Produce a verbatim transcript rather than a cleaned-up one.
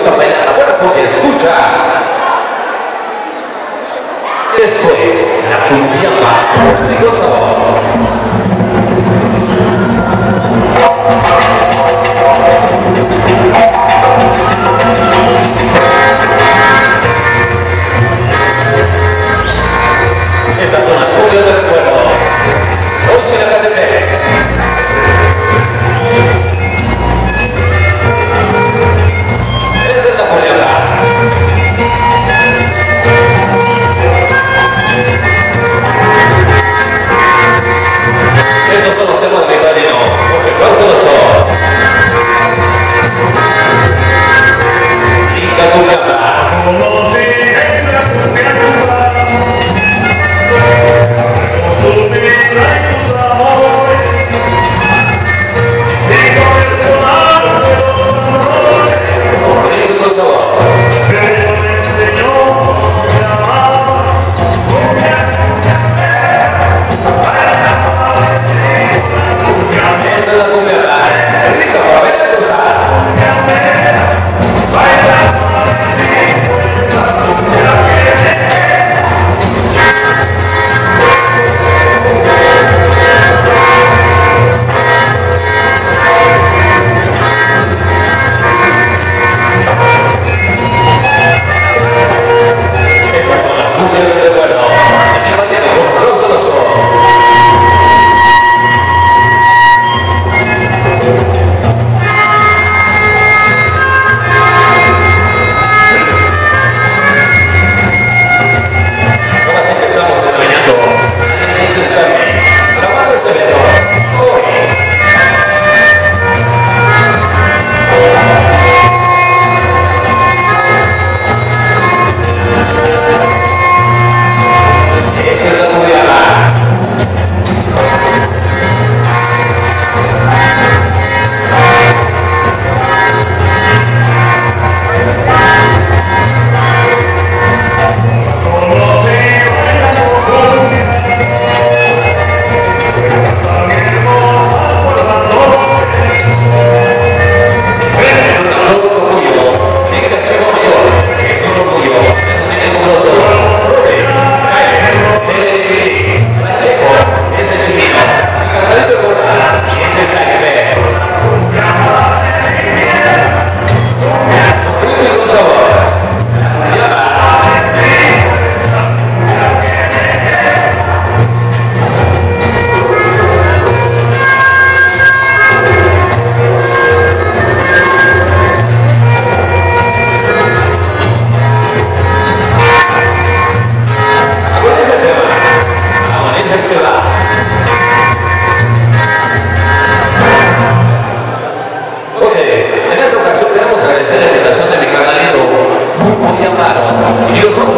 gusta bailar la buena porque escucha. Esto es la cumbiamba con rico sabor. Estas son las cumbias del recuerdo. Hoy se la K T P. Esta es la cumbiamba. Estos son los temas de mi padrino, porque Fausto lo son. Y la cumbiamba. Como si en la cumbiamba, como su vida y sus amores, y con el sonar de los tambores, Con rico sabor. que yo le enseñó se amaba. Cumbia, cumbiambera, baila suavecito la cumbiambera. Esta es la cumbiamba, rica para bailar y gozar. Cumbiambera, baila suavecito la cumbiambera. Estas son las cumbias del recuerdo. De mi padrino, con Fausto lo son. Ahora sí que estamos extrañando a Nenito Stanley, grabando este evento. Hoy. Esta es la cumbiamba. Como si baila cumbia, tan hermosa por la noche. Un aplauso con orgullo. Sigue el Chico Mayor. Es un orgullo. Es un niño como nosotros. Rubén, Skyler, Celery, Pacheco, ese chimino. Y Carnalito Cortas. Y ese Skyler. Con ritmo y con sabor. La cumbiamba. Agoniza el tema. Agoniza y se va. Ok, en esta ocasión queremos agradecer la invitación de mi carnalito Grupo Yamaro y los otros